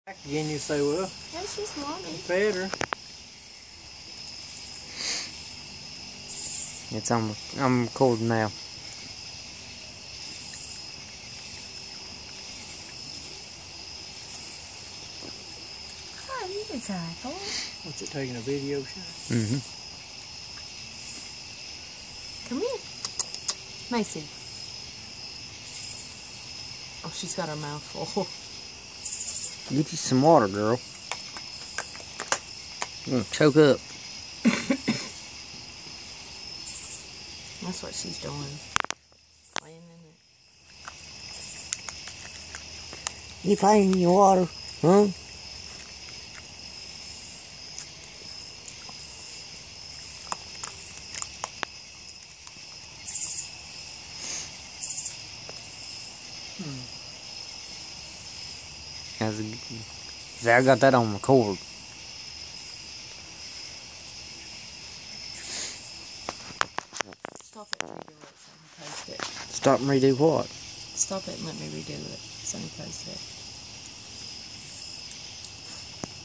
Again, you say, well, that's just mommy. Fed her. It's I'm recording now. Oh, you can try, boy. What's it taking a video shot? Mm-hmm. Come here. Macy. Oh, she's got her mouth full. Get you some water, girl. You're gonna choke up. That's what she's doing. Playing in it. You playing in your water, huh? See, I got that on record. Stop it and redo it so I can post it. Stop and redo what? Stop it and let me redo it so I can post it.